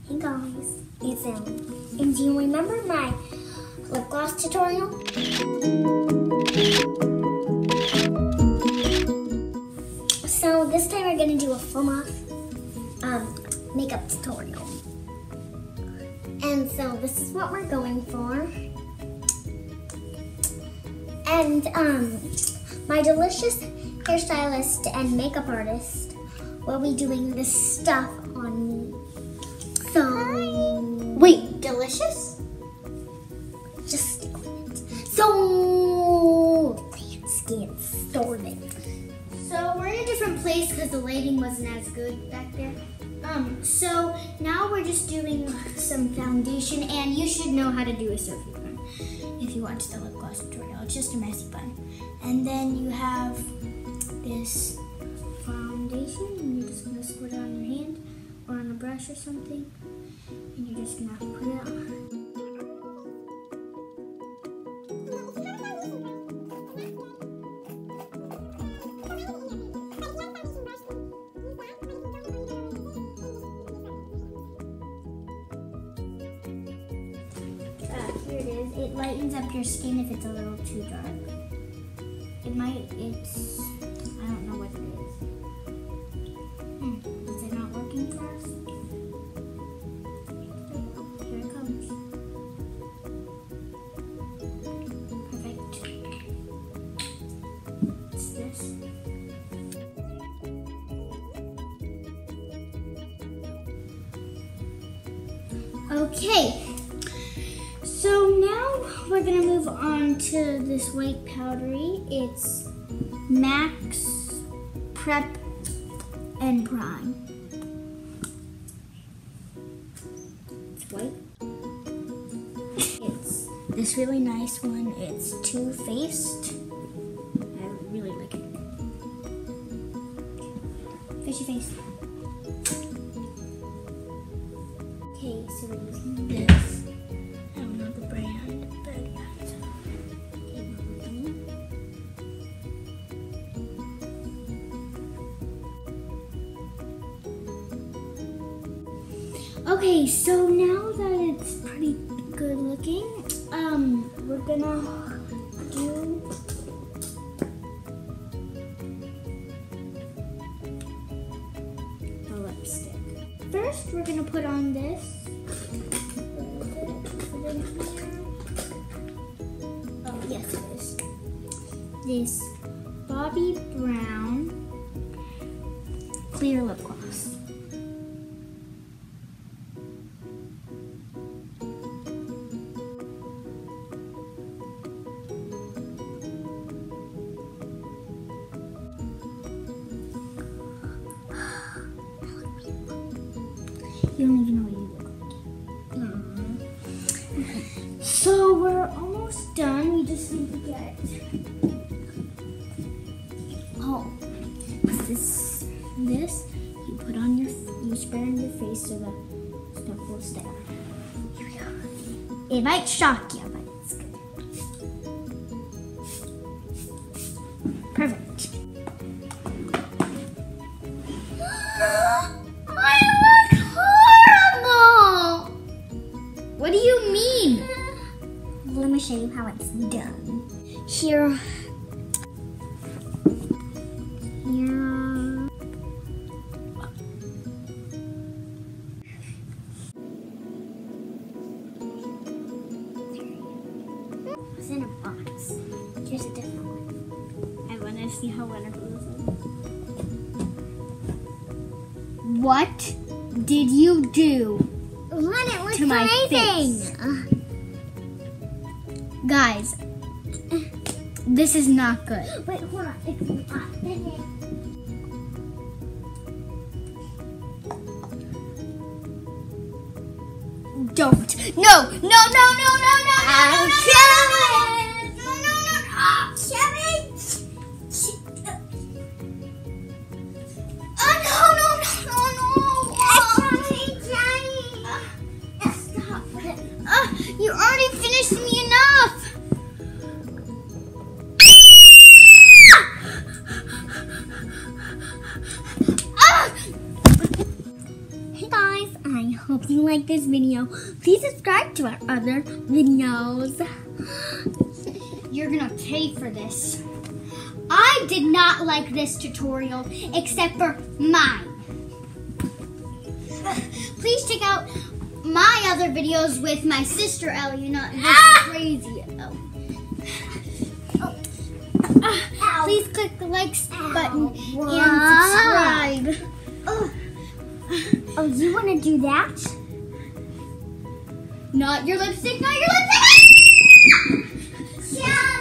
Hey guys, it's Ellie. And do you remember my lip gloss tutorial? So this time we're gonna do a full-off makeup tutorial. And so this is what we're going for. And my delicious hairstylist and makeup artist will be doing this stuff on me. So, wait, delicious? Just stick with it. So, let's get started. So, we're in a different place because the lighting wasn't as good back there. So now we're just doing some foundation, and you should know how to do a Sophie bun if you watch the lip gloss tutorial. It's just a messy bun. And then you have this foundation, and you're just gonna squirt it on your hand or on a brush or something, and you're just gonna put it on. Here it is. It lightens up your skin if it's a little too dark. I don't know what it is. Is it not working for us? Here it comes. Perfect. It's this. Okay. So now we're gonna move on to this white powdery. It's Max Prep and Prime. It's white. It's this really nice one. It's Too Faced. I really like it. Fishy face. Okay, so we're using this. Okay, so now that it's pretty good looking, we're gonna do the lipstick. First, we're gonna put on this. Oh, yes, it is. This Bobbi Brown clear lip gloss. You don't even know what you look like. So we're almost done. We just need to get. Oh, this you put on you spray on your face so the stuff will stay on. Here we go. It might shock you, but it's good. Perfect. What do you mean? Let me show you how it's done. Here. It's in a box. Here's a different one. I want to see how wonderful this is. What did you do? It looks to my face. Guys, this is not good. Wait, hold on. It's hot. Don't. No. I'll kill it. No. Kevin. You already finished me enough! Hey guys, I hope you like this video. Please subscribe to our other videos. You're gonna pay for this. I did not like this tutorial except for mine. Please check out my other videos with my sister Ellie, not this crazy Ellie. Please click the likes button and subscribe. Oh, you want to do that? Not your lipstick, not your lipstick!